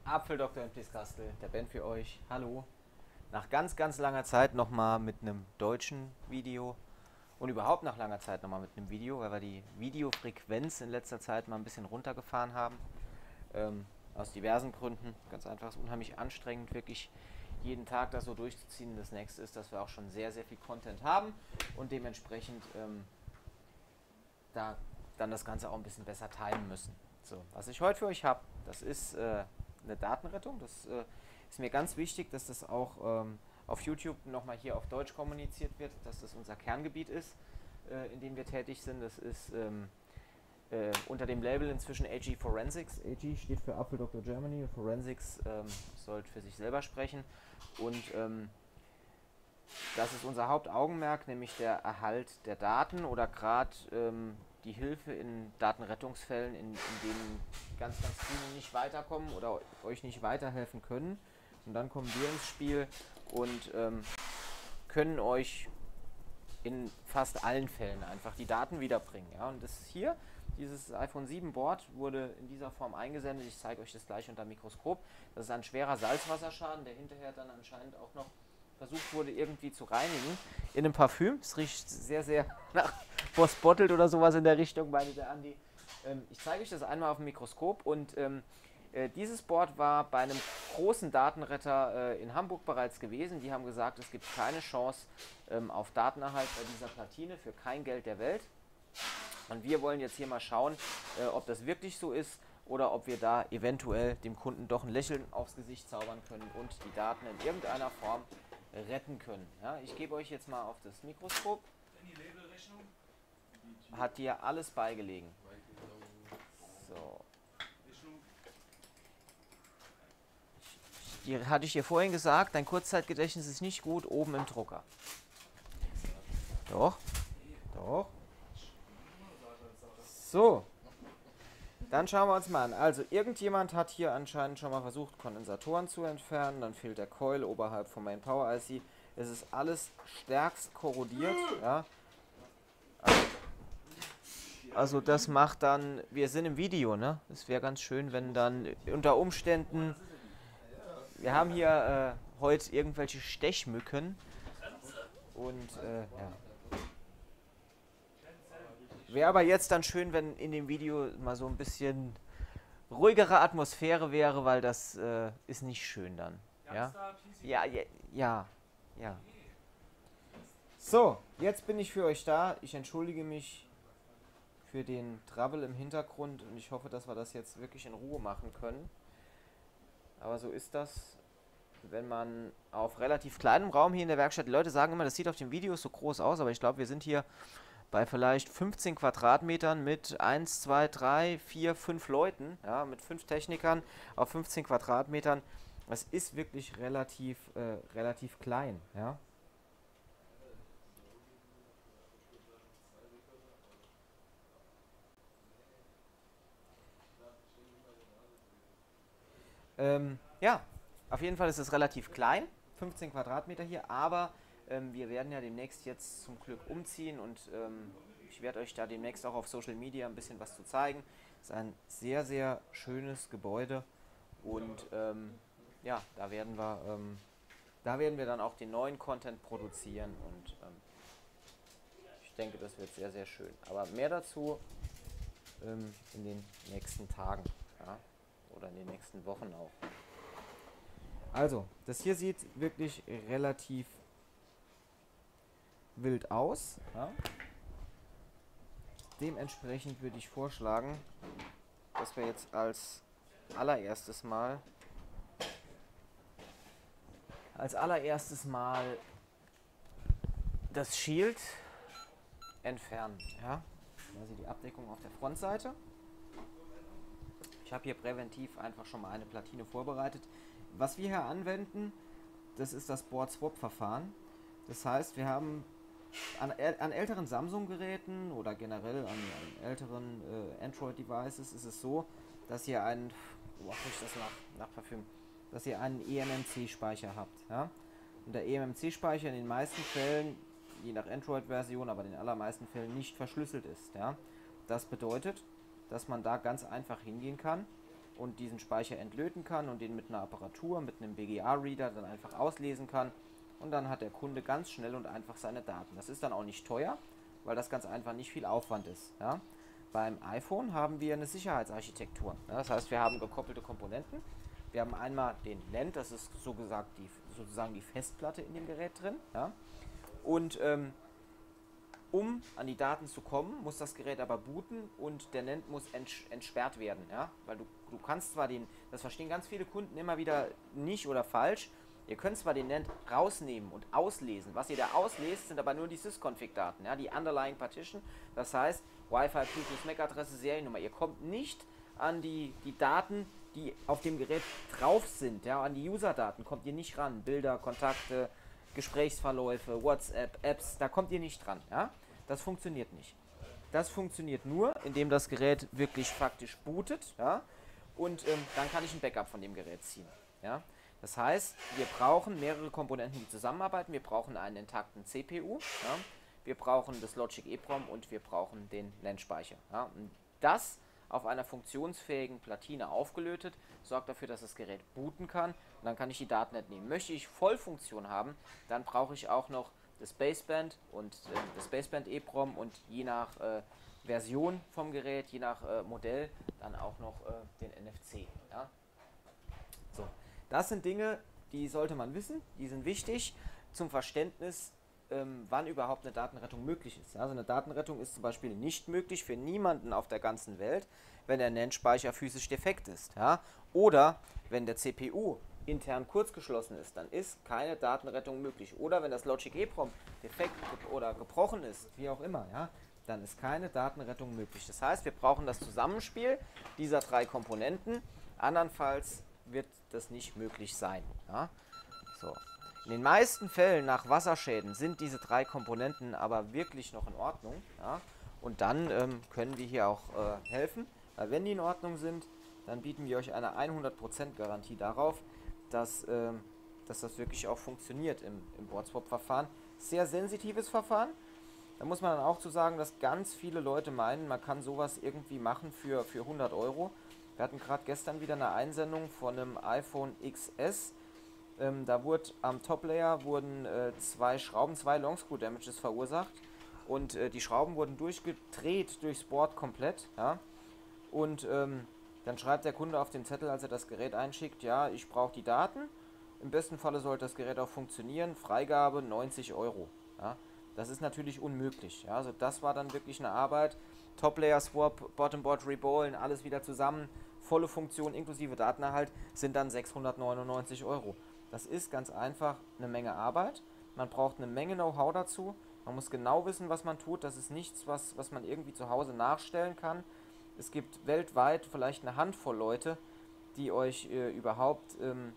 Apfeldoktor in Pliskastel, der Ben für euch. Hallo. Nach ganz, ganz langer Zeit nochmal mit einem deutschen Video und überhaupt nach langer Zeit nochmal mit einem Video, weil wir die Videofrequenz in letzter Zeit mal ein bisschen runtergefahren haben. Aus diversen Gründen. Ganz einfach, es ist unheimlich anstrengend, wirklich jeden Tag das so durchzuziehen. Das nächste ist, dass wir auch schon sehr, sehr viel Content haben und dementsprechend da dann das Ganze auch ein bisschen besser timen müssen. So, was ich heute für euch habe, das ist eine Datenrettung. Das ist mir ganz wichtig, dass das auch auf YouTube nochmal hier auf Deutsch kommuniziert wird, dass das unser Kerngebiet ist, in dem wir tätig sind. Das ist unter dem Label inzwischen AG Forensics. AG steht für Apfel Dr. Germany und Forensics sollte für sich selber sprechen. Und das ist unser Hauptaugenmerk, nämlich der Erhalt der Daten oder gerade die Hilfe in Datenrettungsfällen, in denen ganz, ganz viele nicht weiterkommen oder euch nicht weiterhelfen können. Und dann kommen wir ins Spiel und können euch in fast allen Fällen einfach die Daten wiederbringen. Ja? Und das hier, dieses iPhone 7 Board, wurde in dieser Form eingesendet. Ich zeige euch das gleich unter dem Mikroskop. Das ist ein schwerer Salzwasserschaden, der hinterher dann anscheinend auch noch versucht wurde irgendwie zu reinigen in einem Parfüm. Es riecht sehr, sehr nach Boss Bottled oder sowas in der Richtung, meinte der Andi. Ich zeige euch das einmal auf dem Mikroskop und dieses Board war bei einem großen Datenretter in Hamburg bereits gewesen. Die haben gesagt, es gibt keine Chance auf Datenerhalt bei dieser Platine für kein Geld der Welt. Und wir wollen jetzt hier mal schauen, ob das wirklich so ist oder ob wir da eventuell dem Kunden doch ein Lächeln aufs Gesicht zaubern können und die Daten in irgendeiner Form retten können. Ja, ich gebe euch jetzt mal auf das Mikroskop. Hat hier alles beigelegen. So. Hatte ich dir vorhin gesagt, dein Kurzzeitgedächtnis ist nicht gut oben im Drucker. Doch. Doch. So. Dann schauen wir uns mal an. Also irgendjemand hat hier anscheinend schon mal versucht, Kondensatoren zu entfernen. Dann fehlt der Coil oberhalb vom Main Power IC. Es ist alles stärkst korrodiert. Ja. Also das macht dann, wir sind im Video, ne? Es wäre ganz schön, wenn dann unter Umständen, wir haben hier heute irgendwelche Stechmücken und ja. Wäre aber jetzt dann schön, wenn in dem Video mal so ein bisschen ruhigere Atmosphäre wäre, weil das ist nicht schön dann. Ja? Ja, ja, ja, ja. So, jetzt bin ich für euch da. Ich entschuldige mich für den Trouble im Hintergrund und ich hoffe, dass wir das jetzt wirklich in Ruhe machen können. Aber so ist das, wenn man auf relativ kleinem Raum hier in der Werkstatt, die Leute sagen immer, das sieht auf den Videos so groß aus, aber ich glaube, wir sind hier bei vielleicht 15 Quadratmetern mit 1, 2, 3, 4, 5 Leuten, ja, mit 5 Technikern auf 15 Quadratmetern. Das ist wirklich relativ klein, ja. Ja, auf jeden Fall ist es relativ klein, 15 Quadratmeter hier, aber wir werden ja demnächst jetzt zum Glück umziehen und ich werde euch da demnächst auch auf Social Media ein bisschen was zu zeigen. Es ist ein sehr, sehr schönes Gebäude und ja, da werden wir dann auch den neuen Content produzieren und ich denke, das wird sehr, sehr schön. Aber mehr dazu in den nächsten Tagen, ja, oder in den nächsten Wochen auch. Also, das hier sieht wirklich relativ wild aus. Ja. Dementsprechend würde ich vorschlagen, dass wir jetzt als allererstes mal das Shield entfernen. Ja. Also die Abdeckung auf der Frontseite. Ich habe hier präventiv einfach schon mal eine Platine vorbereitet. Was wir hier anwenden, das ist das Board-Swap-Verfahren. Das heißt, wir haben an älteren Samsung-Geräten oder generell an älteren Android-Devices ist es so, dass ihr einen, nach Parfüm, dass ihr einen eMMC-Speicher habt. Ja? Und der eMMC-Speicher in den meisten Fällen, je nach Android-Version, aber in den allermeisten Fällen nicht verschlüsselt ist. Ja? Das bedeutet, dass man da ganz einfach hingehen kann und diesen Speicher entlöten kann und den mit einer Apparatur, mit einem BGA-Reader dann einfach auslesen kann. Und dann hat der Kunde ganz schnell und einfach seine Daten. Das ist dann auch nicht teuer, weil das ganz einfach nicht viel Aufwand ist. Ja? Beim iPhone haben wir eine Sicherheitsarchitektur. Ja? Das heißt, wir haben gekoppelte Komponenten. Wir haben einmal den NAND, das ist sozusagen die Festplatte in dem Gerät drin. Ja? Und um an die Daten zu kommen, muss das Gerät aber booten und der NAND muss entsperrt werden. Ja? Weil du kannst zwar das verstehen ganz viele Kunden immer wieder nicht oder falsch, ihr könnt zwar den NAND rausnehmen und auslesen. Was ihr da auslest, sind aber nur die Sysconfig-Daten, ja? Die Underlying Partition, das heißt Wi-Fi, Bluetooth, MAC-Adresse, Seriennummer. Ihr kommt nicht an die Daten, die auf dem Gerät drauf sind, ja? An die User-Daten kommt ihr nicht ran. Bilder, Kontakte, Gesprächsverläufe, WhatsApp, Apps, da kommt ihr nicht dran. Ja? Das funktioniert nicht. Das funktioniert nur, indem das Gerät wirklich faktisch bootet, ja? Und dann kann ich ein Backup von dem Gerät ziehen. Ja? Das heißt, wir brauchen mehrere Komponenten, die zusammenarbeiten. Wir brauchen einen intakten CPU, ja? Wir brauchen das Logic EEPROM und wir brauchen den NAND-Speicher. Ja? Und das auf einer funktionsfähigen Platine aufgelötet, sorgt dafür, dass das Gerät booten kann und dann kann ich die Daten entnehmen. Möchte ich Vollfunktion haben, dann brauche ich auch noch das Baseband und das Baseband EEPROM und je nach Version vom Gerät, je nach Modell, dann auch noch den NFC. Ja? So, das sind Dinge, die sollte man wissen, die sind wichtig zum Verständnis, wann überhaupt eine Datenrettung möglich ist. Also eine Datenrettung ist zum Beispiel nicht möglich für niemanden auf der ganzen Welt, wenn der NAND-Speicher physisch defekt ist. Ja? Oder wenn der CPU intern kurzgeschlossen ist, dann ist keine Datenrettung möglich. Oder wenn das Logic EEPROM defekt oder gebrochen ist, wie auch immer, ja, dann ist keine Datenrettung möglich. Das heißt, wir brauchen das Zusammenspiel dieser drei Komponenten, andernfalls wird das nicht möglich sein. Ja? So. In den meisten Fällen nach Wasserschäden sind diese drei Komponenten aber wirklich noch in Ordnung. Ja? Und dann können wir hier auch helfen, weil wenn die in Ordnung sind, dann bieten wir euch eine 100% Garantie darauf, dass das wirklich auch funktioniert im Board-Swap-Verfahren. Sehr sensitives Verfahren. Da muss man dann auch zu sagen, dass ganz viele Leute meinen, man kann sowas irgendwie machen für 100 Euro. Wir hatten gerade gestern wieder eine Einsendung von einem iPhone XS. Da wurde am Top-Layer zwei Schrauben, 2 Longscrew-Damages verursacht. Und die Schrauben wurden durchgedreht durchs Board komplett. Ja? Und dann schreibt der Kunde auf den Zettel, als er das Gerät einschickt, ja, ich brauche die Daten. Im besten Falle sollte das Gerät auch funktionieren. Freigabe 90 Euro. Ja? Das ist natürlich unmöglich. Ja? Also das war dann wirklich eine Arbeit. Top-Layer-Swap, Bottom-Board Reballen, alles wieder zusammen. Volle Funktion inklusive Datenerhalt sind dann 699 Euro. Das ist ganz einfach eine Menge Arbeit. Man braucht eine Menge Know-how dazu. Man muss genau wissen, was man tut. Das ist nichts, was man irgendwie zu Hause nachstellen kann. Es gibt weltweit vielleicht eine Handvoll Leute, die euch überhaupt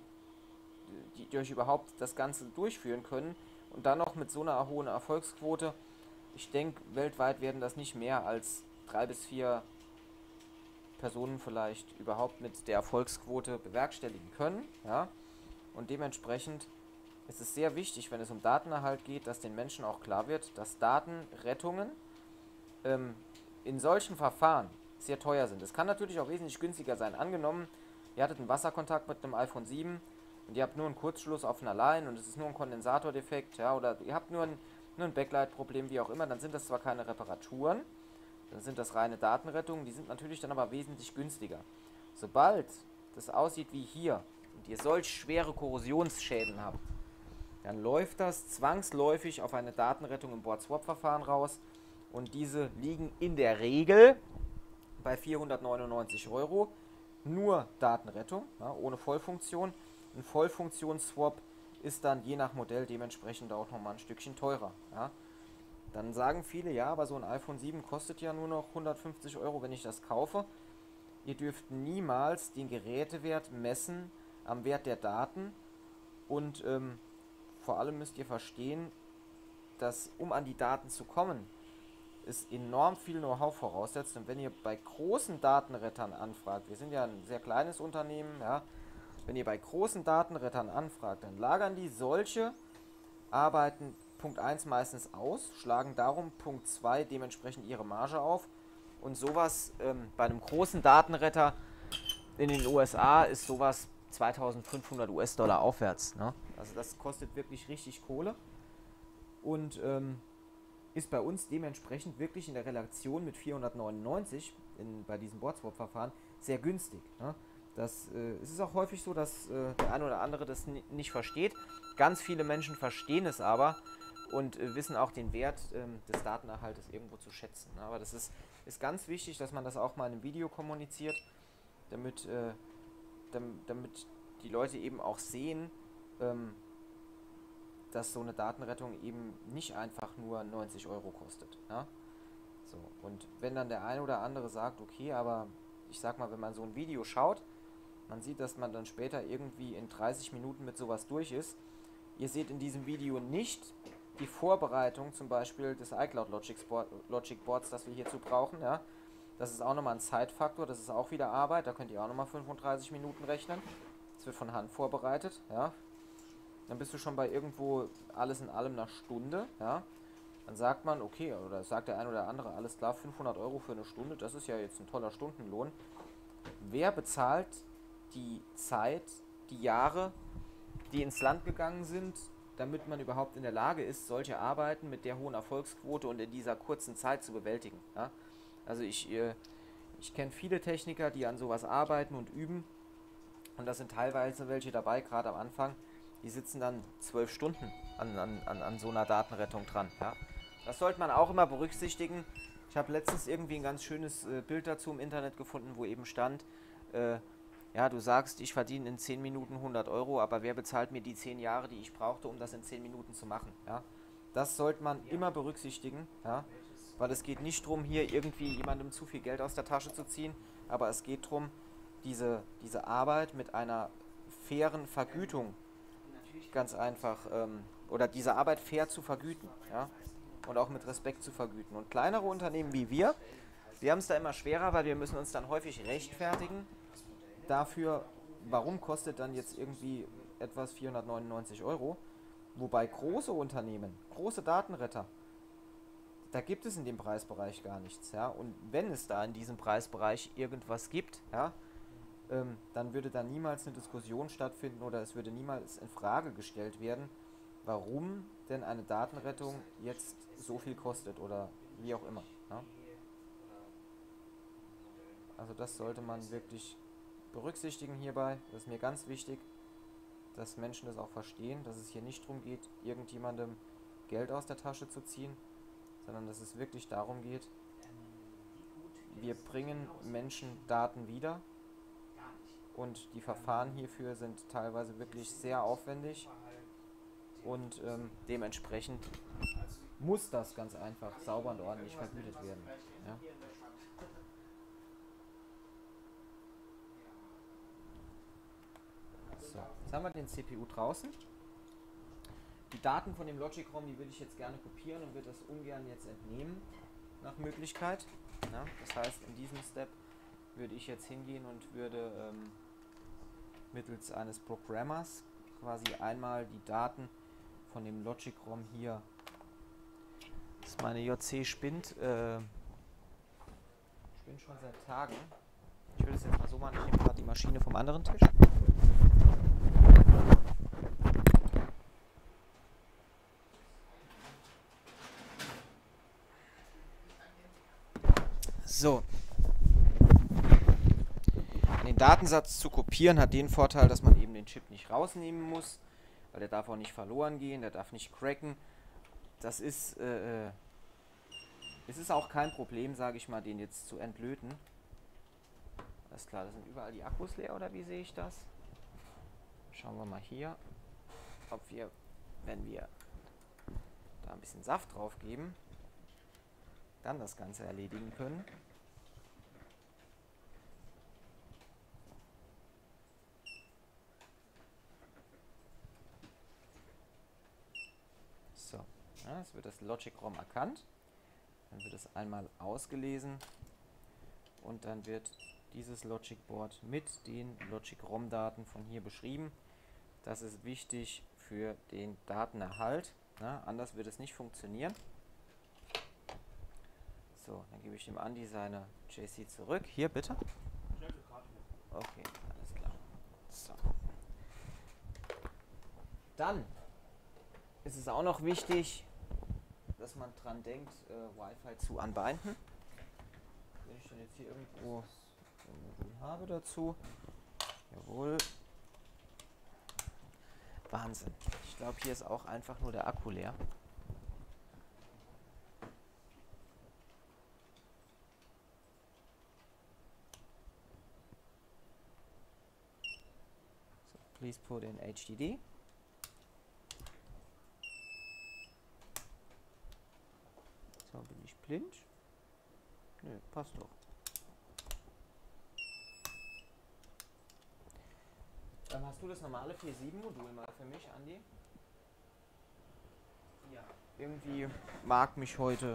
das Ganze durchführen können. Und dann noch mit so einer hohen Erfolgsquote. Ich denke, weltweit werden das nicht mehr als 3 bis 4 Personen vielleicht überhaupt mit der Erfolgsquote bewerkstelligen können. Ja? Und dementsprechend ist es sehr wichtig, wenn es um Datenerhalt geht, dass den Menschen auch klar wird, dass Datenrettungen in solchen Verfahren sehr teuer sind. Es kann natürlich auch wesentlich günstiger sein. Angenommen, ihr hattet einen Wasserkontakt mit einem iPhone 7 und ihr habt nur einen Kurzschluss auf einer Line und es ist nur ein Kondensatordefekt, ja, oder ihr habt nur ein Backlight-Problem, wie auch immer, dann sind das zwar keine Reparaturen, dann sind das reine Datenrettungen, die sind natürlich dann aber wesentlich günstiger. Sobald das aussieht wie hier und ihr solch schwere Korrosionsschäden habt, dann läuft das zwangsläufig auf eine Datenrettung im Board-Swap-Verfahren raus und diese liegen in der Regel bei 499 Euro. Nur Datenrettung, ja, ohne Vollfunktion. Ein Vollfunktions-Swap ist dann je nach Modell dementsprechend auch nochmal ein Stückchen teurer. Ja. Dann sagen viele, ja, aber so ein iPhone 7 kostet ja nur noch 150 Euro, wenn ich das kaufe. Ihr dürft niemals den Gerätewert messen am Wert der Daten und vor allem müsst ihr verstehen, dass um an die Daten zu kommen, es enorm viel Know-how voraussetzt. Und wenn ihr bei großen Datenrettern anfragt, wir sind ja ein sehr kleines Unternehmen, ja, wenn ihr bei großen Datenrettern anfragt, dann lagern die solche Arbeiten Punkt 1 meistens aus, schlagen darum Punkt 2 dementsprechend ihre Marge auf und sowas bei einem großen Datenretter In den USA ist sowas 2500 US-Dollar aufwärts. Ne? Also das kostet wirklich richtig Kohle und ist bei uns dementsprechend wirklich in der Relation mit 499 bei diesem Boardswap-Verfahren sehr günstig. Ne? Es ist auch häufig so, dass der eine oder andere das nicht versteht. Ganz viele Menschen verstehen es aber und wissen auch den Wert des Datenerhaltes irgendwo zu schätzen. Ne? Aber das ist ganz wichtig, dass man das auch mal in einem Video kommuniziert, damit, damit die Leute eben auch sehen, dass so eine Datenrettung eben nicht einfach nur 90 Euro kostet. Ja? So, und wenn dann der eine oder andere sagt, okay, aber ich sag mal, wenn man so ein Video schaut, man sieht, dass man dann später irgendwie in 30 Minuten mit sowas durch ist. Ihr seht in diesem Video nicht die Vorbereitung zum Beispiel des iCloud Logic Boards, das wir hierzu brauchen. Ja? Das ist auch nochmal ein Zeitfaktor, das ist auch wieder Arbeit, da könnt ihr auch nochmal 35 Minuten rechnen. Das wird von Hand vorbereitet. Ja? Dann bist du schon bei irgendwo alles in allem einer Stunde. Ja? Dann sagt man, okay, oder sagt der ein oder andere, alles klar, 500 Euro für eine Stunde, das ist ja jetzt ein toller Stundenlohn. Wer bezahlt die Zeit, die Jahre, die ins Land gegangen sind, damit man überhaupt in der Lage ist, solche Arbeiten mit der hohen Erfolgsquote und in dieser kurzen Zeit zu bewältigen? Ja? Also ich kenne viele Techniker, die an sowas arbeiten und üben, und da sind teilweise welche dabei, gerade am Anfang, die sitzen dann 12 Stunden an so einer Datenrettung dran. Ja? Das sollte man auch immer berücksichtigen. Ich habe letztens irgendwie ein ganz schönes Bild dazu im Internet gefunden, wo eben stand, ja, du sagst, ich verdiene in 10 Minuten 100 Euro, aber wer bezahlt mir die 10 Jahre, die ich brauchte, um das in 10 Minuten zu machen? Ja? Das sollte man immer berücksichtigen, ja? Weil es geht nicht darum, hier irgendwie jemandem zu viel Geld aus der Tasche zu ziehen, aber es geht darum, diese Arbeit mit einer fairen Vergütung ganz einfach, oder diese Arbeit fair zu vergüten, ja? Und auch mit Respekt zu vergüten. Und kleinere Unternehmen wie wir haben es da immer schwerer, weil wir müssen uns dann häufig rechtfertigen dafür, warum kostet dann jetzt irgendwie etwas 499 Euro, wobei große Unternehmen, große Datenretter, da gibt es in dem Preisbereich gar nichts, ja, und wenn es da in diesem Preisbereich irgendwas gibt, ja, dann würde da niemals eine Diskussion stattfinden oder es würde niemals in Frage gestellt werden, warum denn eine Datenrettung jetzt so viel kostet oder wie auch immer, ja. Also das sollte man wirklich berücksichtigen hierbei. Das ist mir ganz wichtig, dass Menschen das auch verstehen, dass es hier nicht darum geht, irgendjemandem Geld aus der Tasche zu ziehen, sondern dass es wirklich darum geht, wir bringen Menschen Daten wieder und die Verfahren hierfür sind teilweise wirklich sehr aufwendig und dementsprechend muss das ganz einfach sauber und ordentlich vergütet werden. Ja? So, jetzt haben wir den CPU draußen. Die Daten von dem Logic-ROM, die würde ich jetzt gerne kopieren und würde das ungern jetzt entnehmen, nach Möglichkeit. Ja, das heißt, in diesem Step würde ich jetzt hingehen und würde mittels eines Programmers quasi einmal die Daten von dem Logic-ROM hier, das meine JC spinnt schon seit Tagen. Ich will das jetzt mal so machen, ich nehme gerade die Maschine vom anderen Tisch. So. Den Datensatz zu kopieren hat den Vorteil, dass man eben den Chip nicht rausnehmen muss, weil der darf auch nicht verloren gehen, der darf nicht cracken. Das ist, es ist auch kein Problem, sage ich mal, den jetzt zu entlöten. Alles klar, da sind überall die Akkus leer, oder wie sehe ich das? Schauen wir mal hier, ob wir, wenn wir da ein bisschen Saft drauf geben, dann das Ganze erledigen können. So, ja, jetzt wird das Logic-ROM erkannt, dann wird es einmal ausgelesen und dann wird dieses Logic Board mit den Logic-ROM-Daten von hier beschrieben. Das ist wichtig für den Datenerhalt, na, anders wird es nicht funktionieren. So, dann gebe ich dem Andi seine JC zurück. Hier, bitte. Okay, alles klar. So. Dann ist es auch noch wichtig, dass man dran denkt, Wi-Fi zu anbinden. Wenn ich dann jetzt hier irgendwo ein Modul habe dazu. Jawohl. Wahnsinn. Ich glaube, hier ist auch einfach nur der Akku leer. So, please put in HDD. So, bin ich blind? Nö, passt doch. Hast du das normale 4.7-Modul mal für mich, Andi? Ja. Irgendwie mag mich heute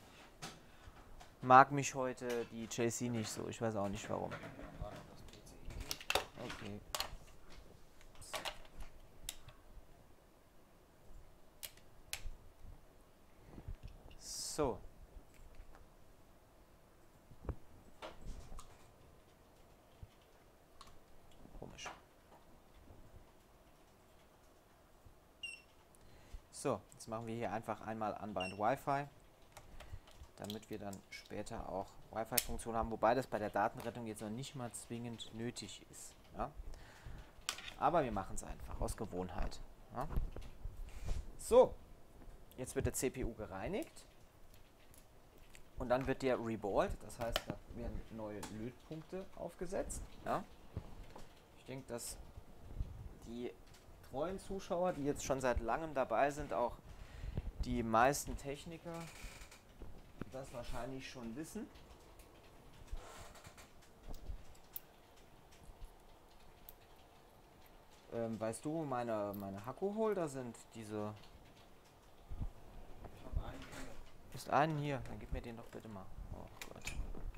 die JC nicht so. Ich weiß auch nicht warum. Okay. So. Komisch. So, jetzt machen wir hier einfach einmal Unbind Wi-Fi, damit wir dann später auch Wi-Fi-Funktion haben, wobei das bei der Datenrettung jetzt noch nicht mal zwingend nötig ist. Ja? Aber wir machen es einfach aus Gewohnheit. Ja? So, jetzt wird der CPU gereinigt und dann wird der reballt, das heißt, da werden neue Lötpunkte aufgesetzt. Ja? Ich denke, dass die treuen Zuschauer, die jetzt schon seit langem dabei sind, auch die meisten Techniker das wahrscheinlich schon wissen. Weißt du, wo meine Hakku-Holder sind? Diese. Ich habe einen hier. Ist einen hier? Dann gib mir den doch bitte mal. Oh Gott.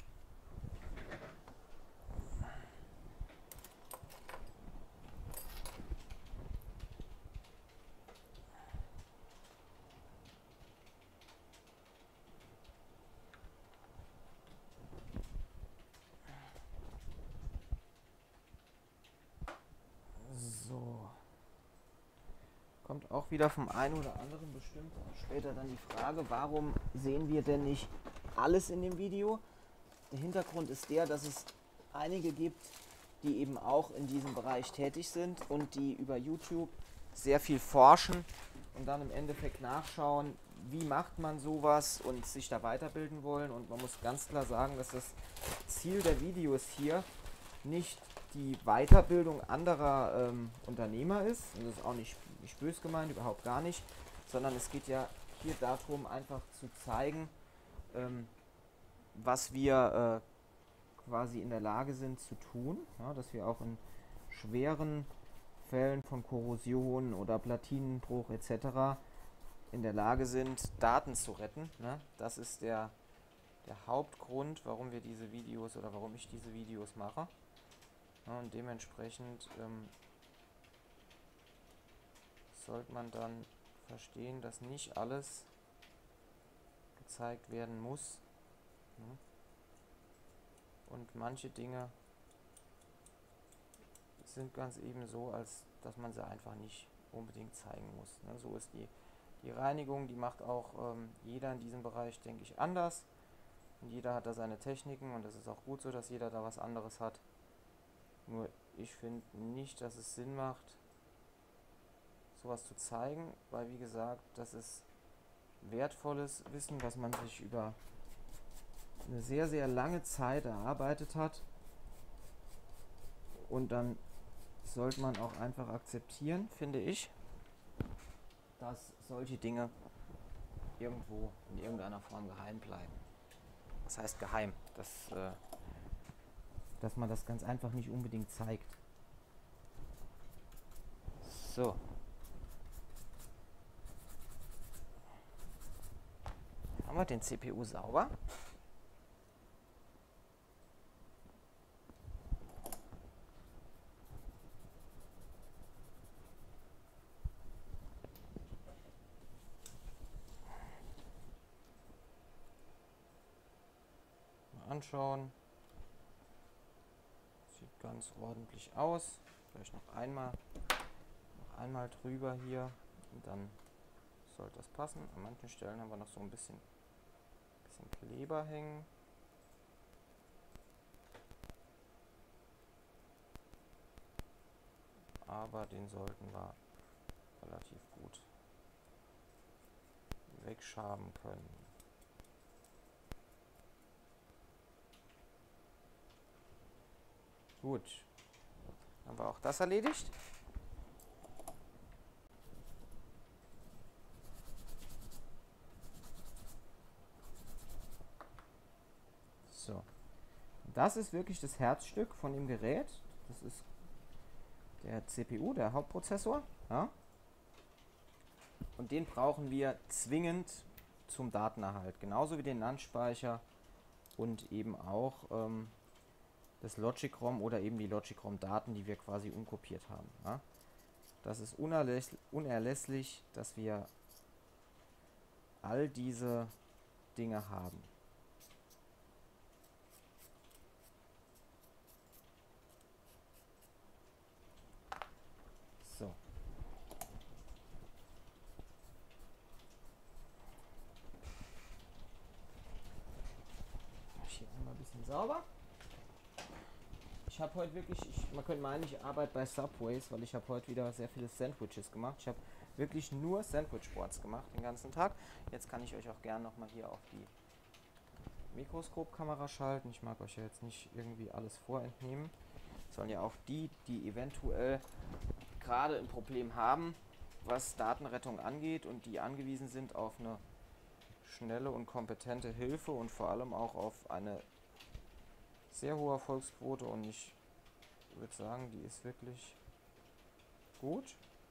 So. Kommt auch wieder vom einen oder anderen bestimmt später dann die Frage, warum sehen wir denn nicht alles in dem Video? Der Hintergrund ist der, dass es einige gibt, die eben auch in diesem Bereich tätig sind und die über YouTube sehr viel forschen und dann im Endeffekt nachschauen, wie macht man sowas und sich da weiterbilden wollen. Und man muss ganz klar sagen, dass das Ziel der Videos hier nicht die Weiterbildung anderer Unternehmer ist. Und das ist auch nicht böse gemeint, überhaupt gar nicht, sondern es geht ja hier darum, einfach zu zeigen, was wir quasi in der Lage sind zu tun, ja, dass wir auch in schweren Fällen von Korrosion oder Platinenbruch etc. in der Lage sind, Daten zu retten. Ne? Das ist der Hauptgrund, warum wir diese Videos oder warum ich diese Videos mache. Ja, und dementsprechend sollte man dann verstehen, dass nicht alles gezeigt werden muss. Ne? Und manche Dinge sind ganz eben so, als dass man sie einfach nicht unbedingt zeigen muss. Ne? So ist die Reinigung, die macht auch jeder in diesem Bereich, denke ich, anders. Und jeder hat da seine Techniken und das ist auch gut so, dass jeder da was anderes hat. Nur ich finde nicht, dass es Sinn macht, sowas zu zeigen, weil wie gesagt, das ist wertvolles Wissen, was man sich über eine sehr, sehr lange Zeit erarbeitet hat. Und dann sollte man auch einfach akzeptieren, finde ich, dass solche Dinge irgendwo in irgendeiner Form geheim bleiben. Das heißt geheim, dass man das ganz einfach nicht unbedingt zeigt. So. Haben wir den CPU sauber? Mal anschauen. Sieht ganz ordentlich aus. Vielleicht noch einmal drüber hier und dann sollte das passen. An manchen Stellen haben wir noch so ein bisschen Kleber hängen. Aber den sollten wir relativ gut wegschaben können. Gut, haben wir auch das erledigt. So, das ist wirklich das Herzstück von dem Gerät. Das ist der CPU, der Hauptprozessor. Ja? Und den brauchen wir zwingend zum Datenerhalt. Genauso wie den NAND-Speicher und eben auch das Logic-ROM oder eben die Logic-ROM-Daten, die wir quasi umkopiert haben. Ja? Das ist unerlässlich, dass wir all diese Dinge haben. So. Hier einmal ein bisschen sauber. Ich habe heute wirklich, man könnte meinen, ich arbeite bei Subways, weil ich habe heute wieder sehr viele Sandwiches gemacht. Ich habe wirklich nur Sandwich-Boards gemacht den ganzen Tag. Jetzt kann ich euch auch gerne nochmal hier auf die Mikroskopkamera schalten. Ich mag euch ja jetzt nicht irgendwie alles vorentnehmen. Sollen ja auch die eventuell gerade ein Problem haben, was Datenrettung angeht und die angewiesen sind auf eine schnelle und kompetente Hilfe und vor allem auch auf eine sehr hohe Erfolgsquote, und ich würde sagen, die ist wirklich gut.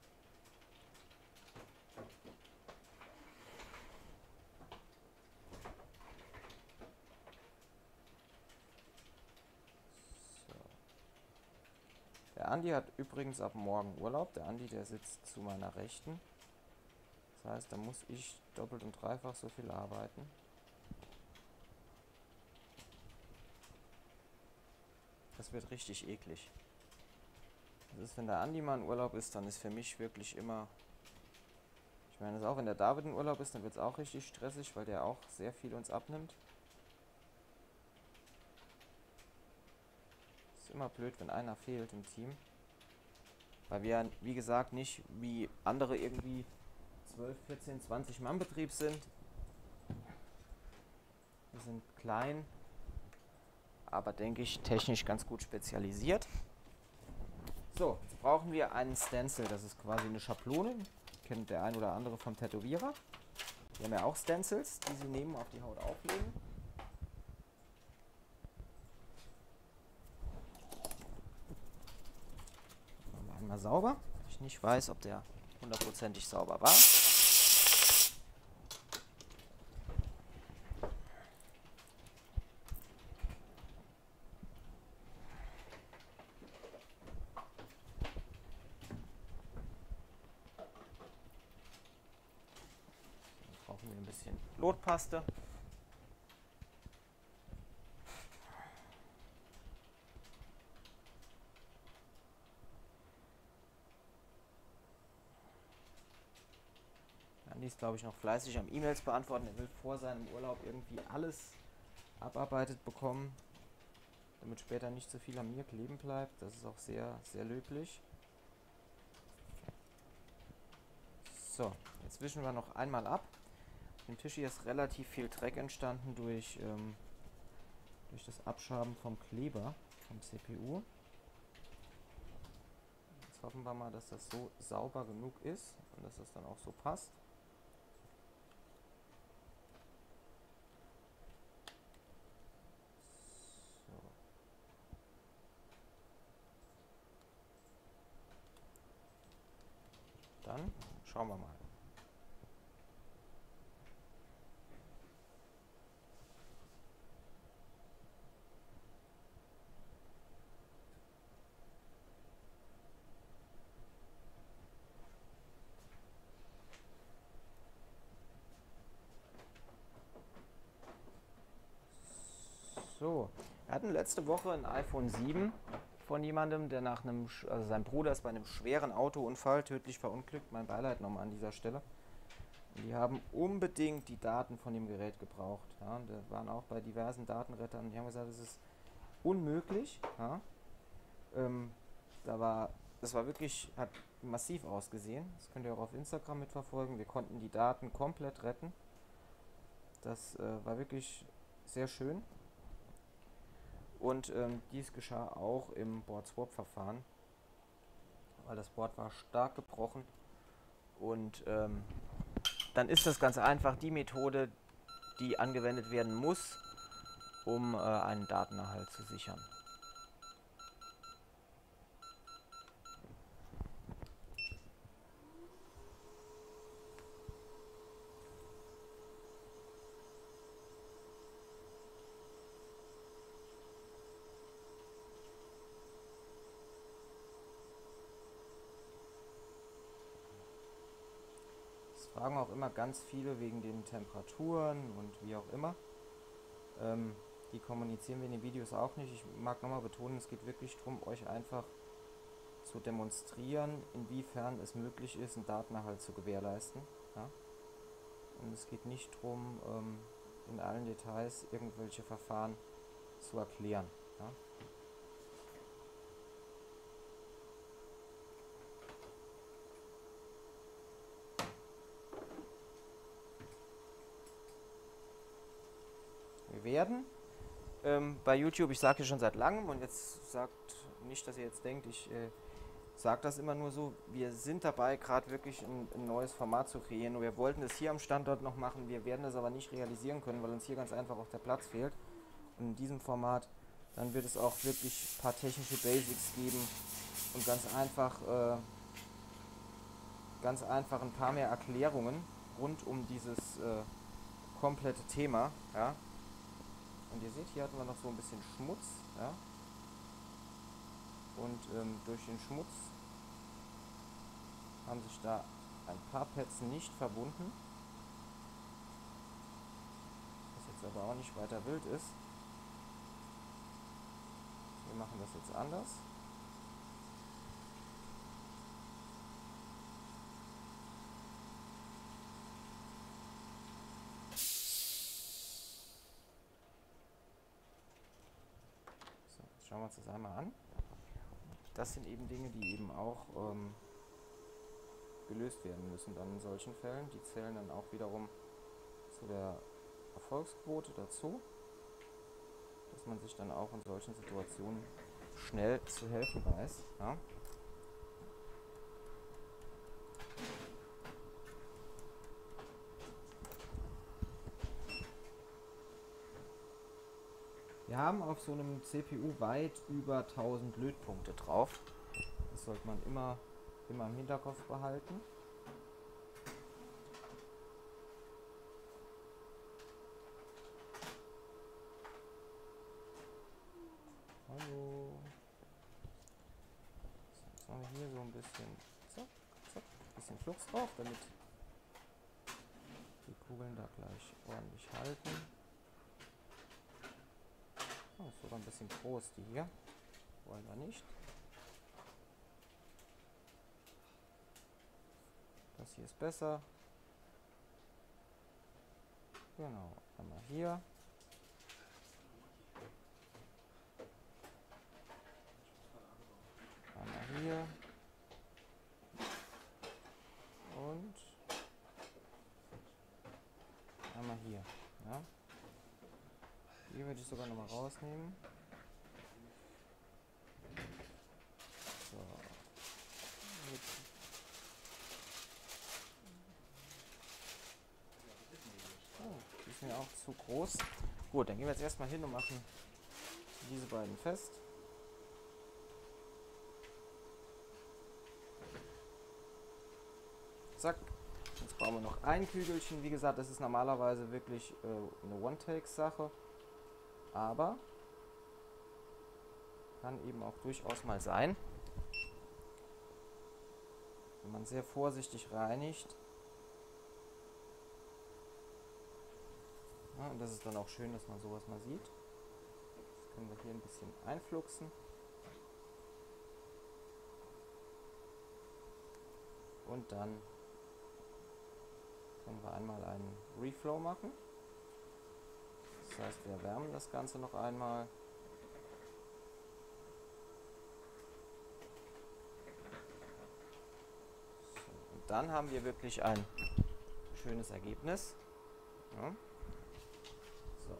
So. Der Andi hat übrigens ab morgen Urlaub. Der Andi, der sitzt zu meiner Rechten. Das heißt, da muss ich doppelt und dreifach so viel arbeiten. Das wird richtig eklig. Das ist, wenn der Andi mal in Urlaub ist, dann ist für mich wirklich immer... Ich meine, das auch, wenn der David in Urlaub ist, dann wird es auch richtig stressig, weil der auch sehr viel uns abnimmt. Ist immer blöd, wenn einer fehlt im Team. Weil wir, wie gesagt, nicht wie andere irgendwie 12, 14, 20 Mann Betrieb sind. Wir sind klein, aber denke ich technisch ganz gut spezialisiert. So, jetzt brauchen wir einen Stencil. Das ist quasi eine Schablone. Kennt der ein oder andere vom Tätowierer. Die haben ja auch Stencils, die sie nehmen, auf die Haut auflegen. Machen wir einmal sauber. Ich nicht weiß, ob der hundertprozentig sauber war. Brauchen wir ein bisschen Lotpaste. Andi ist, glaube ich, noch fleißig am E-Mails beantworten. Er will vor seinem Urlaub irgendwie alles abarbeitet bekommen, damit später nicht so viel an mir kleben bleibt. Das ist auch sehr, sehr löblich. So, jetzt wischen wir noch einmal ab. Auf dem Tisch hier ist relativ viel Dreck entstanden durch das Abschaben vom Kleber vom CPU. Jetzt hoffen wir mal, dass das so sauber genug ist und dass das dann auch so passt. So. Dann schauen wir mal. So, wir hatten letzte Woche ein iPhone 7 von jemandem, der nach einem, also sein Bruder ist bei einem schweren Autounfall tödlich verunglückt. Mein Beileid nochmal an dieser Stelle. Und die haben unbedingt die Daten von dem Gerät gebraucht. Ja, und da waren auch bei diversen Datenrettern. Die haben gesagt, es ist unmöglich. Ja. Das war wirklich, hat massiv ausgesehen. Das könnt ihr auch auf Instagram mitverfolgen. Wir konnten die Daten komplett retten. Das war wirklich sehr schön. Und dies geschah auch im Board-Swap-Verfahren, weil das Board war stark gebrochen. Und dann ist das ganz einfach die Methode, die angewendet werden muss, um einen Datenerhalt zu sichern. Es fragen auch immer ganz viele wegen den Temperaturen und wie auch immer. Die kommunizieren wir in den Videos auch nicht. Ich mag nochmal betonen, es geht wirklich darum, euch einfach zu demonstrieren, inwiefern es möglich ist, einen Datenerhalt zu gewährleisten. Ja? Und es geht nicht darum, in allen Details irgendwelche Verfahren zu erklären. Ja? Wir werden bei YouTube, ich sage ja schon seit langem und jetzt sagt nicht, dass ihr jetzt denkt, ich sage das immer nur so, wir sind dabei, gerade wirklich ein neues Format zu kreieren und wir wollten es hier am Standort noch machen, wir werden das aber nicht realisieren können, weil uns hier ganz einfach auch der Platz fehlt. Und in diesem Format, dann wird es auch wirklich ein paar technische Basics geben und ganz einfach ein paar mehr Erklärungen rund um dieses komplette Thema. Ja? Und ihr seht, hier hatten wir noch so ein bisschen Schmutz. Ja? Und durch den Schmutz haben sich da ein paar Pads nicht verbunden. Was jetzt aber auch nicht weiter wild ist. Wir machen das jetzt anders. So, jetzt schauen wir uns das einmal an. Das sind eben Dinge, die eben auch gelöst werden müssen dann in solchen Fällen. Die zählen dann auch wiederum zu der Erfolgsquote dazu, dass man sich dann auch in solchen Situationen schnell zu helfen weiß. Ja? Wir haben auf so einem CPU weit über 1000 Lötpunkte drauf. Das sollte man immer im Hinterkopf behalten. Hallo. Jetzt machen wir hier so ein bisschen, zack, zack, bisschen Flux drauf, damit die Kugeln da gleich ordentlich halten. Oh, ist sogar ein bisschen groß, die hier. Wollen wir nicht. Das hier ist besser. Genau, einmal hier. Einmal hier. Und einmal hier. Ja. Hier würde ich sogar nochmal rausnehmen. So. Oh, die sind ja auch zu groß. Gut, dann gehen wir jetzt erstmal hin und machen diese beiden fest. Zack. Jetzt brauchen wir noch ein Kügelchen. Wie gesagt, das ist normalerweise wirklich eine One-Take-Sache. Aber kann eben auch durchaus mal sein, wenn man sehr vorsichtig reinigt. Ja, und das ist dann auch schön, dass man sowas mal sieht. Das können wir hier ein bisschen einfluxen. Und dann können wir einmal einen Reflow machen. Das heißt, wir erwärmen das Ganze noch einmal. So, und dann haben wir wirklich ein schönes Ergebnis. Ja. So.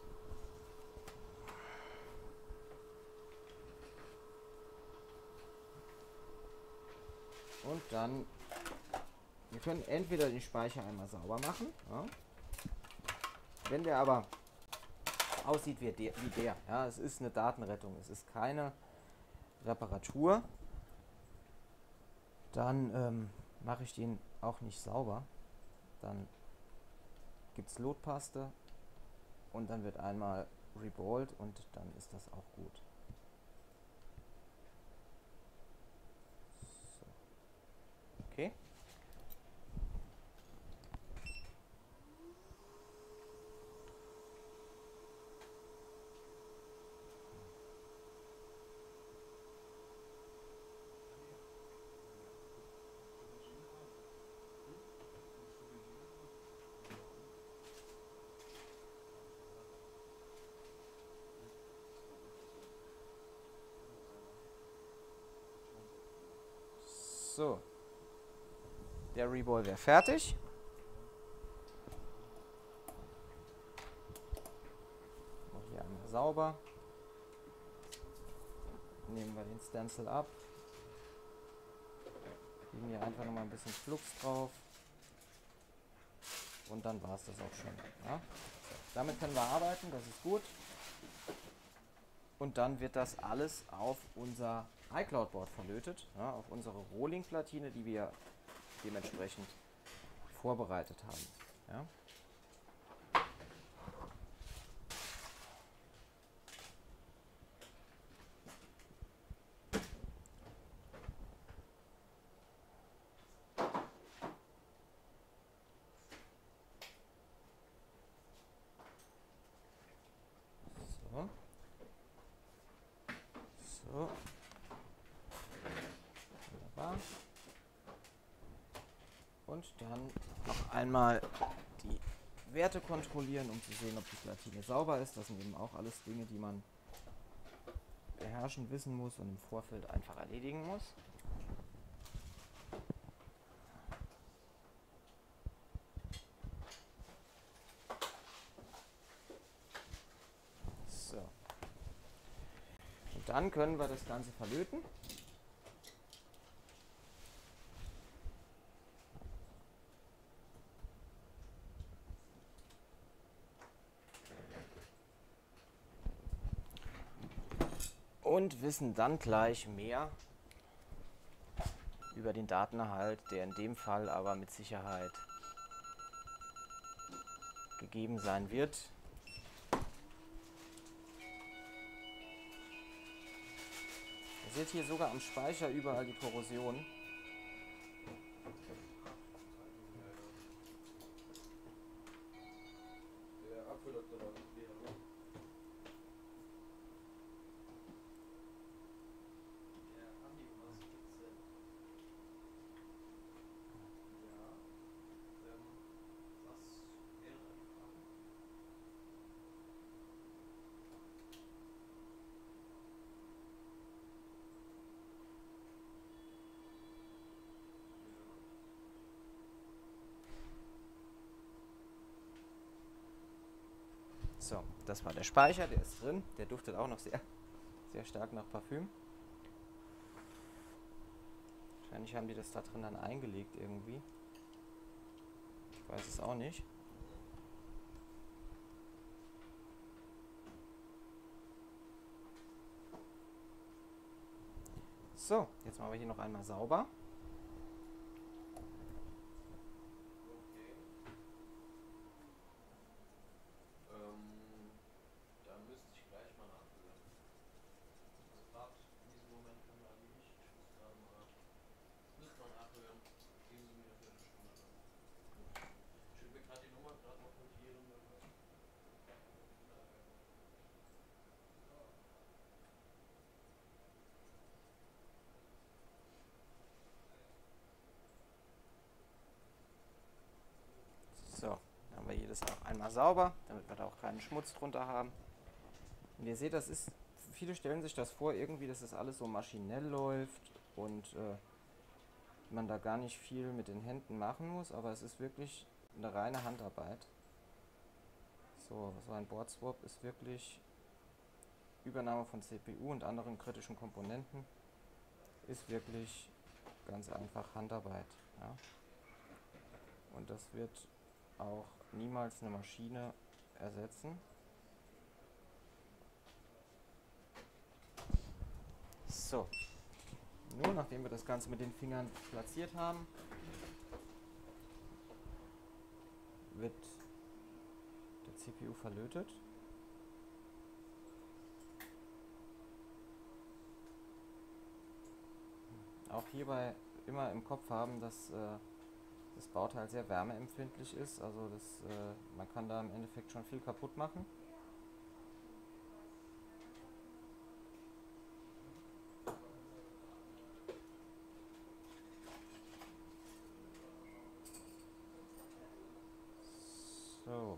Und dann, wir können entweder den Speicher einmal sauber machen. Ja. Wenn der aber aussieht wie der, ja, es ist eine Datenrettung, es ist keine Reparatur, dann mache ich den auch nicht sauber. Dann gibt es Lotpaste und dann wird einmal reballt und dann ist das auch gut. So. Okay. So, der Reball wäre fertig. Hier einmal sauber. Nehmen wir den Stencil ab. Legen hier einfach nochmal ein bisschen Flux drauf. Und dann war es das auch schon. Ja? So, damit können wir arbeiten, das ist gut. Und dann wird das alles auf unser iCloud-Board verlötet, ja, auf unsere Rohling-Platine, die wir dementsprechend vorbereitet haben. Ja. So. So. Wunderbar. Und dann noch einmal die Werte kontrollieren, um zu sehen, ob die Platine sauber ist. Das sind eben auch alles Dinge, die man beherrschen, wissen muss und im Vorfeld einfach erledigen muss. So. Und dann können wir das Ganze verlöten. Und wissen dann gleich mehr über den Datenerhalt, der in dem Fall aber mit Sicherheit gegeben sein wird. Ihr seht hier sogar am Speicher überall die Korrosion. So, das war der Speicher, der ist drin. Der duftet auch noch sehr, sehr stark nach Parfüm. Wahrscheinlich haben die das da drin dann eingelegt irgendwie. Ich weiß es auch nicht. So, jetzt machen wir hier noch einmal sauber. alles auch einmal sauber, damit wir da auch keinen Schmutz drunter haben. Und ihr seht, das ist, viele stellen sich das vor, irgendwie, dass das alles so maschinell läuft und man da gar nicht viel mit den Händen machen muss, aber es ist wirklich eine reine Handarbeit. So ein Board-Swap ist wirklich Übernahme von CPU und anderen kritischen Komponenten, ist wirklich ganz einfach Handarbeit. Ja? Und das wird auch niemals eine Maschine ersetzen. So, nur nachdem wir das Ganze mit den Fingern platziert haben, wird der CPU verlötet. Auch hierbei immer im Kopf haben, dass das Bauteil sehr wärmeempfindlich ist, also man kann da im Endeffekt schon viel kaputt machen. So.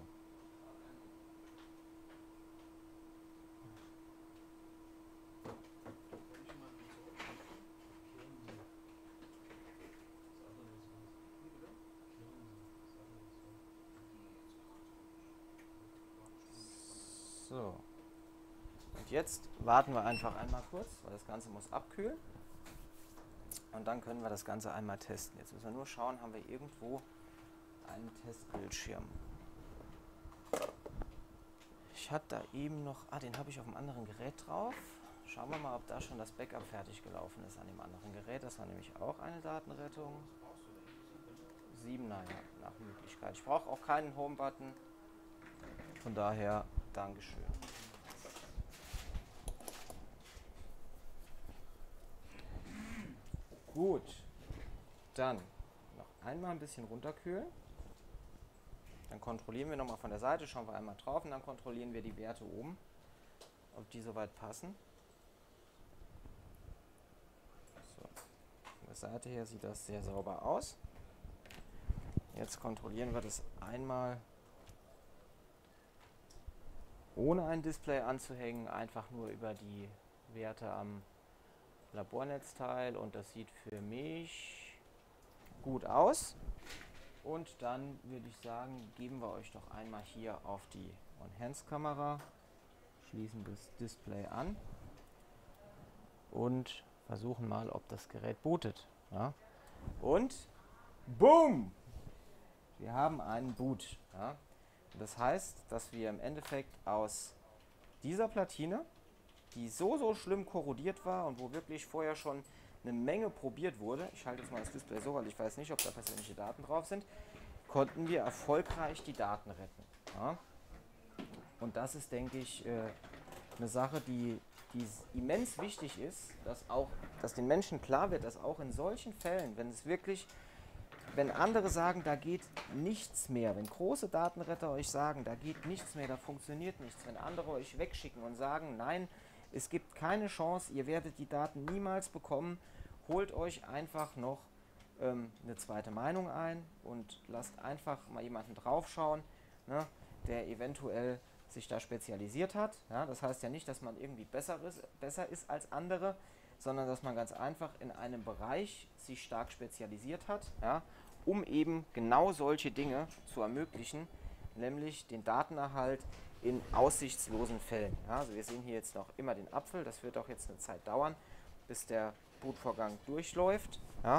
So. Und jetzt warten wir einfach einmal kurz, weil das Ganze muss abkühlen. Und dann können wir das Ganze einmal testen. Jetzt müssen wir nur schauen, haben wir irgendwo einen Testbildschirm. Ich hatte da eben noch, den habe ich auf dem anderen Gerät drauf. Schauen wir mal, ob da schon das Backup fertig gelaufen ist an dem anderen Gerät. Das war nämlich auch eine Datenrettung. 7er, ja, nach Möglichkeit. Ich brauche auch keinen Home-Button. Von daher, Dankeschön. Gut, dann noch einmal ein bisschen runterkühlen. Dann kontrollieren wir nochmal von der Seite, schauen wir einmal drauf und dann kontrollieren wir die Werte oben, ob die soweit passen. So. Von der Seite her sieht das sehr sauber aus. Jetzt kontrollieren wir das einmal ohne ein Display anzuhängen, einfach nur über die Werte am Labornetzteil und das sieht für mich gut aus. Und dann würde ich sagen, geben wir euch doch einmal hier auf die On-Hands-Kamera, schließen das Display an und versuchen mal, ob das Gerät bootet. Ja? Und BOOM! Wir haben einen Boot. Ja? Das heißt, dass wir im Endeffekt aus dieser Platine, die so schlimm korrodiert war und wo wirklich vorher schon eine Menge probiert wurde, ich halte jetzt mal das Display so, weil ich weiß nicht, ob da persönliche Daten drauf sind, konnten wir erfolgreich die Daten retten. Ja? Und das ist, denke ich, eine Sache, die immens wichtig ist, dass den Menschen klar wird, dass auch in solchen Fällen, wenn andere sagen, da geht nichts mehr, wenn große Datenretter euch sagen, da geht nichts mehr, da funktioniert nichts, wenn andere euch wegschicken und sagen, nein, es gibt keine Chance, ihr werdet die Daten niemals bekommen, holt euch einfach noch eine zweite Meinung ein und lasst einfach mal jemanden draufschauen, ne, der eventuell sich da spezialisiert hat. Ja, das heißt ja nicht, dass man irgendwie besser ist als andere, sondern dass man ganz einfach in einem Bereich sich stark spezialisiert hat, ja, um eben genau solche Dinge zu ermöglichen, nämlich den Datenerhalt in aussichtslosen Fällen. Ja, also wir sehen hier jetzt noch immer den Apfel, das wird auch jetzt eine Zeit dauern, bis der Bootvorgang durchläuft. Ja.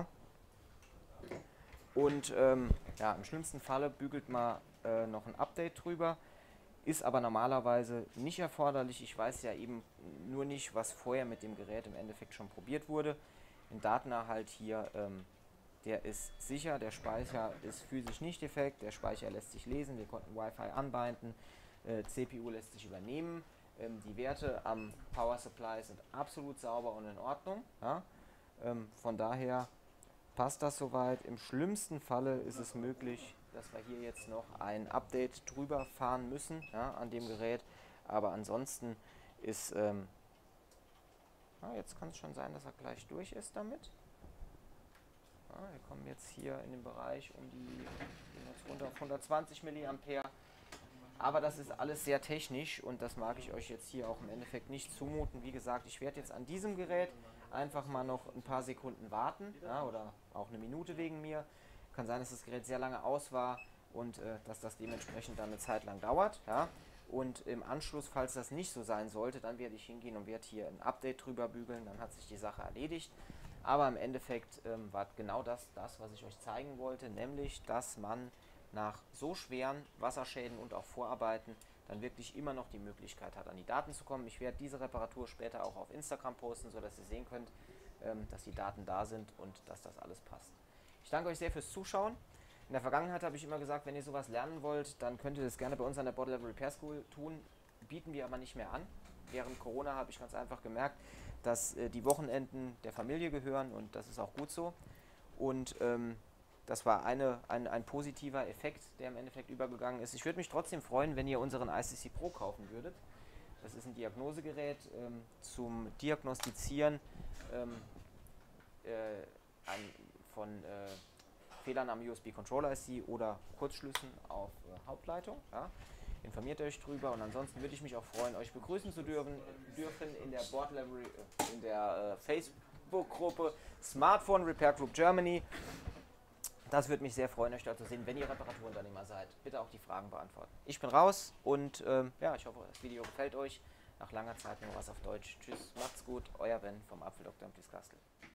Und ja, im schlimmsten Falle bügelt man noch ein Update drüber, ist aber normalerweise nicht erforderlich. Ich weiß ja eben nur nicht, was vorher mit dem Gerät im Endeffekt schon probiert wurde. Ein Datenerhalt hier, der ist sicher, der Speicher ist physisch nicht defekt, der Speicher lässt sich lesen, wir konnten Wi-Fi anbinden, CPU lässt sich übernehmen, die Werte am Power Supply sind absolut sauber und in Ordnung. Ja? Von daher passt das soweit. Im schlimmsten Falle ist es möglich, dass wir hier jetzt noch ein Update drüber fahren müssen, ja, an dem Gerät. Aber ansonsten ist, jetzt kann es schon sein, dass er gleich durch ist damit. Ja, wir kommen jetzt hier in den Bereich um die runter auf 120 mA. Aber das ist alles sehr technisch und das mag ich euch jetzt hier auch im Endeffekt nicht zumuten. Wie gesagt, ich werde jetzt an diesem Gerät einfach mal noch ein paar Sekunden warten, ja, oder auch eine Minute wegen mir. Kann sein, dass das Gerät sehr lange aus war und dass das dementsprechend dann eine Zeit lang dauert. Ja. Und im Anschluss, falls das nicht so sein sollte, dann werde ich hingehen und werde hier ein Update drüber bügeln, dann hat sich die Sache erledigt. Aber im Endeffekt war genau das, was ich euch zeigen wollte, nämlich, dass man nach so schweren Wasserschäden und auch Vorarbeiten dann wirklich immer noch die Möglichkeit hat, an die Daten zu kommen. Ich werde diese Reparatur später auch auf Instagram posten, sodass ihr sehen könnt, dass die Daten da sind und dass das alles passt. Ich danke euch sehr fürs Zuschauen. In der Vergangenheit habe ich immer gesagt, wenn ihr sowas lernen wollt, dann könnt ihr das gerne bei uns an der Bottle Level Repair School tun. Bieten wir aber nicht mehr an. Während Corona habe ich ganz einfach gemerkt, dass die Wochenenden der Familie gehören und das ist auch gut so. Und das war ein positiver Effekt, der im Endeffekt übergegangen ist. Ich würde mich trotzdem freuen, wenn ihr unseren ICC Pro kaufen würdet. Das ist ein Diagnosegerät zum Diagnostizieren von Fehlern am USB Controller IC oder Kurzschlüssen auf Hauptleitung. Ja. Informiert euch drüber und ansonsten würde ich mich auch freuen, euch begrüßen zu dürfen in der Facebook-Gruppe Smartphone Repair Group Germany. Das würde mich sehr freuen, euch dort zu sehen, wenn ihr Reparaturunternehmer seid. Bitte auch die Fragen beantworten. Ich bin raus und ja, ich hoffe, das Video gefällt euch. Nach langer Zeit nur was auf Deutsch. Tschüss, macht's gut, euer Ben vom Apfeldoktor im Dieskastel.